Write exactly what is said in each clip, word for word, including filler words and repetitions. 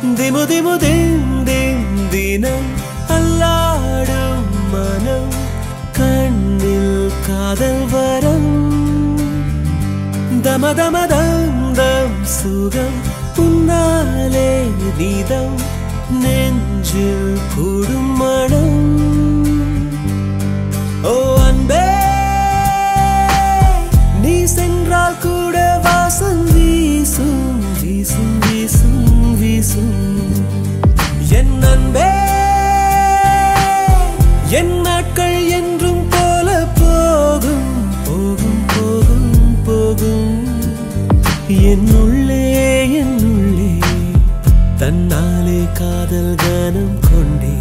திமு திமு Thiem Thiem தினம் அல்லாடும் மனம் கண்ணில் காதல் வரம் தம தம தம் தம் சுகம் உன்னாலே நீதம் நெஞ்சில் கூடும் மனம் ஓ அன்பே நீ சென்றால் கூட வாசம் வீசும் வீசும் வீசும் வீசும் என் அன்பே என் நாட்கள் என்றும் போல போகும் போகும் போகும் போகும் என்னுள்ளே என்னுள்ளே தன்னாலே காதல் கானம் கொண்டே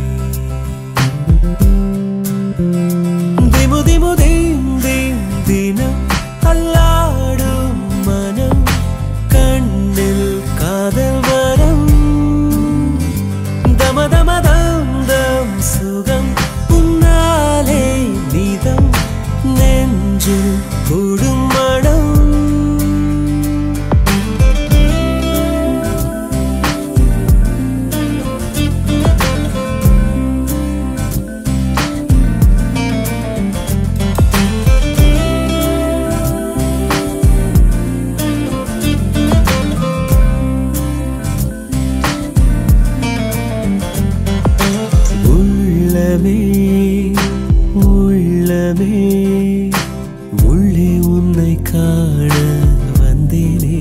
திமு திமு திம் திம் தினம் அல்லாடும் மனம் கண்ணில் காதல் வரம் தம தம தம் தம் சுகம் உன்னாலே நீதம் நெஞ்சில் கூடும் மனம் உள்ளமே உள்ளே உன்னை காண வந்தேனே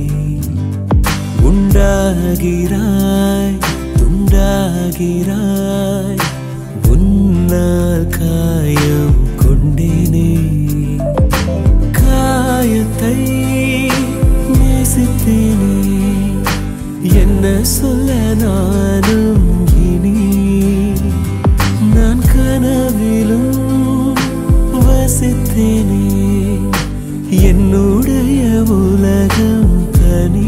உண்டாகிறாய் துண்டாகிறாய் உன்னால் காயம் கொண்டேனே காயத்தை நேசித்தேனே என்ன சொல்ல நானும் இனி நான் கனவிலும் வசித்தேனே என்னுடைய உலகம் தனி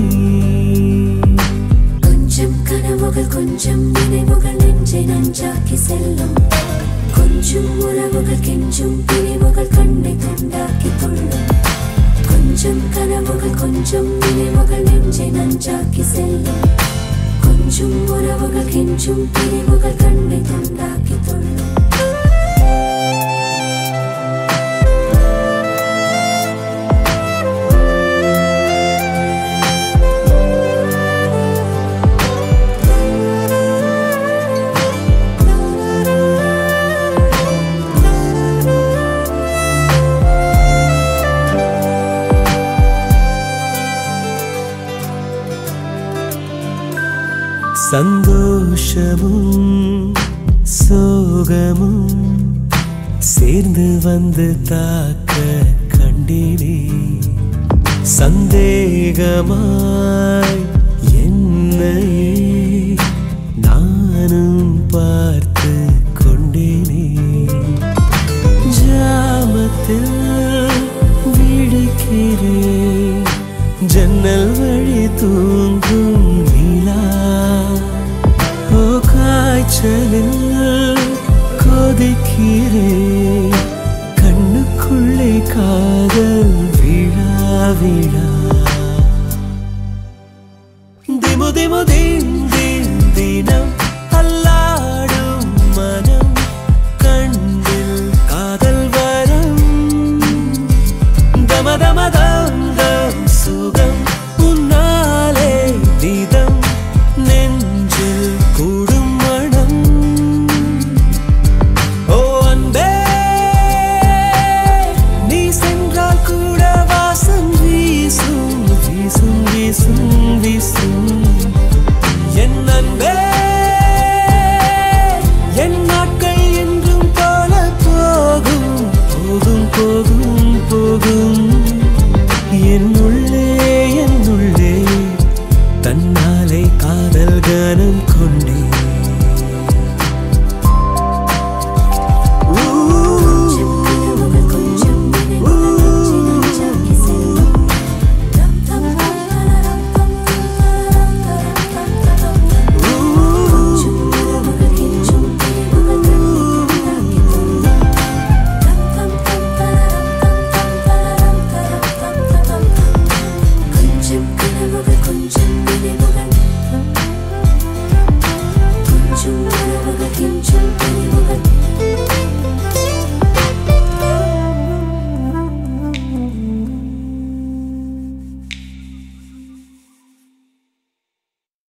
கொஞ்சம் கனவுகள் கொஞ்சம் நினைவுகள் நெஞ்சை நஞ்சாக்கி செல்லும் கொஞ்சம் உறவுகள் கெஞ்சும் பிரிவுகள் கண்ணை துண்டாக்கி கொள்ளும் கொஞ்சம் கனவுகள் கொஞ்சம் நினைவுகள் நெஞ்சை நஞ்சாக்கி செல்லும் கொஞ்சம் உறவுகள் கெஞ்சும் பிரிவுகள் கண்ணை துண்டாக்கி கொள்ளும் சந்தோஷமும் சோகமும் சேர்ந்து வந்து தாக்க கண்டேனே சந்தேகமாய் என்னையே நானும் பார்த்து கொண்டேனே ஜாமத்தில் விழிக்கிறேன் ஜன்னல் வழி தூங்கும் நிலா ஓ காய்ச்சலில் கொதிக்கிறேன் கண்ணுக்குள்ளே காதல் விழா விழா திமு திமு திம் திம் தினம் அல்லாடும் மனம் கண்ணில் காதல் வரம் தம தம தம் தம் சுகம் உன்னாலே நீதம் நெஞ்சில் கூடும் மனம் ஓ அன்பே நீ சென்றால் கூட வாசம் வீசும் வீசும் வீசும் வீசும் என் அன்பே என் நாட்கள் என்றும் போல போகும் போகும் போகும் போகும் என்னுள்ளே என்னுள்ளே தன்னாலே காதல் கானம் கொண்டே